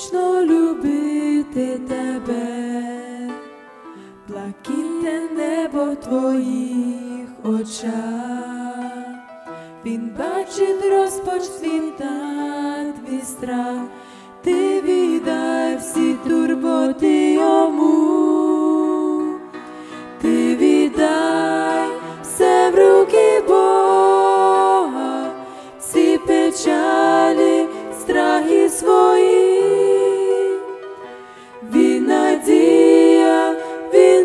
вічно любити тебе, блакитне небо в твоїх очах. Він бачить розпач твій та твій страх, ти віддай всі турботи йому, ти віддай все в руки Бога, всі печалі, страхи свої. Він надія, він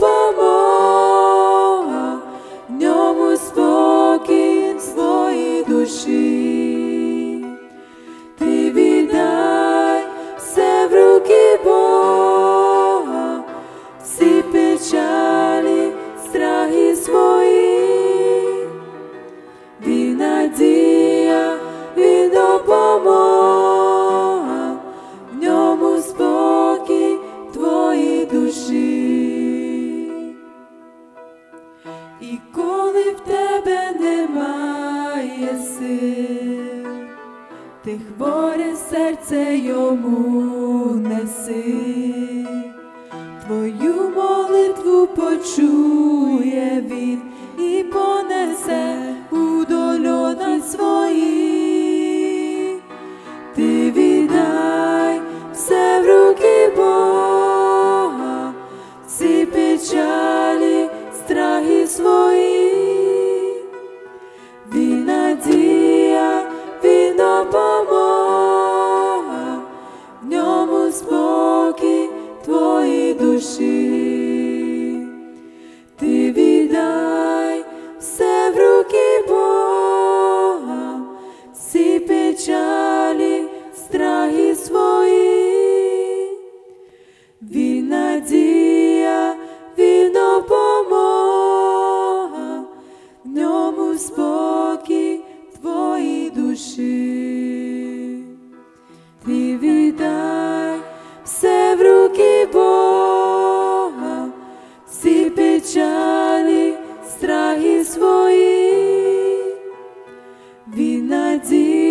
допомога, в ньому спокій своїй душі. Ти віддай все в руки Бога, всі печалі, страхи свої. Він надія, він допомога, в ньому спокій твоїй душі. І коли в тебе немає сил, ти хворе серце йому неси, твою молитву почує він і понесе у дольоти свої. Ти віддай все в руки Бога, всі печалі, страхи свої. Він надія, він допомога, в ньому спокій твоїй душі. Ти віддай все в руки Бога, всі печалі, страхи свої. Він надія, він допомога, в ньому спокій твоїй душі. Ти віддай все в руки Бога, всі печалі, страхи свої. Він надія,